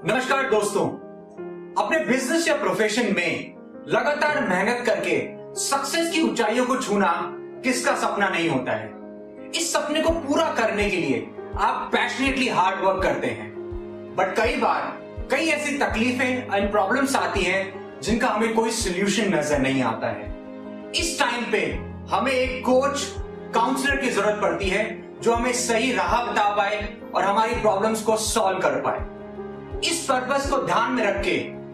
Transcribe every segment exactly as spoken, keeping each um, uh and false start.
नमस्कार दोस्तों, अपने बिजनेस या प्रोफेशन में लगातार मेहनत करके सक्सेस की ऊंचाइयों को छूना किसका सपना नहीं होता है। इस सपने को पूरा करने के लिए आप पैशनेटली हार्ड वर्क करते हैं, बट कई बार कई ऐसी तकलीफें एंड प्रॉब्लम्स आती हैं जिनका हमें कोई सोल्यूशन नजर नहीं आता है। इस टाइम पे हमें एक कोच, काउंसलर की जरूरत पड़ती है जो हमें सही राह बता पाए और हमारी प्रॉब्लम्स को सॉल्व कर पाए। इस पर्पस को ध्यान में रख के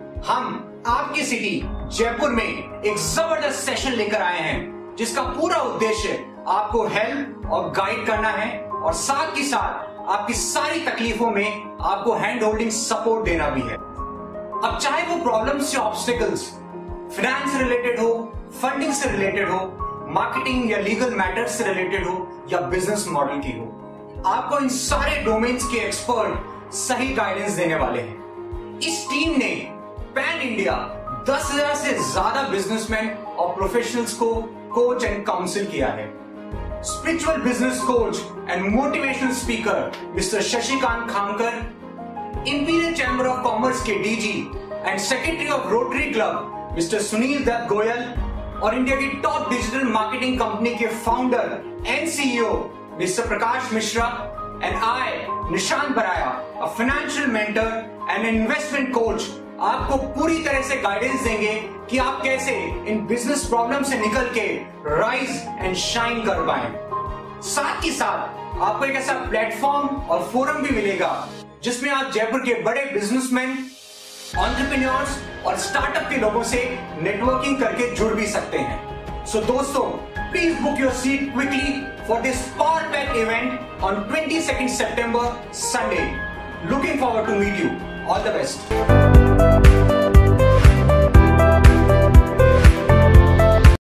हम आपकी सिटी जयपुर में एक जबरदस्त सेशन लेकर आए हैं, जिसका पूरा उद्देश्य आपको हेल्प और गाइड करना है और साथ ही साथ आपकी सारी तकलीफों में आपको हैंड होल्डिंग सपोर्ट देना भी है। अब चाहे वो प्रॉब्लम्स या ऑब्स्टिकल्स फाइनेंस से रिलेटेड हो, फंडिंग से रिलेटेड हो, मार्केटिंग या लीगल मैटर्स से रिलेटेड हो या बिजनेस मॉडल की हो, आपको इन सारे डोमेन्स के एक्सपर्ट सही गाइडेंस देने वाले हैं। इस टीम ने पैन इंडिया दस हज़ार से ज्यादा बिजनेसमैन और प्रोफेशनल्स को कोच एंड काउंसिल किया है। Spiritual business coach and motivational speaker mister Shashikant Khamkar, imperial chamber of commerce के DG and secretary of rotary club mister Sunil Dutt Goyal और इंडिया की टॉप डिजिटल मार्केटिंग कंपनी के founder and CEO mister Prakash Mishra and I Nishant Baraya, a financial mentor and investment coach, आपको पूरी तरह से guidance देंगे कि आप कैसे इन बिजनेस प्रॉब्लम से निकल के राइज एंड शाइन कर पाए। साथ ही साथ आपको एक ऐसा प्लेटफॉर्म और फोरम भी मिलेगा जिसमें आप जयपुर के बड़े बिजनेसमैन, एंटरप्रेन्योर्स और स्टार्टअप के लोगों से नेटवर्किंग करके जुड़ भी सकते हैं। सो दोस्तों, please book your seat quickly for this power-packed event on twenty-second September, Sunday. Looking forward to meet you. All the best.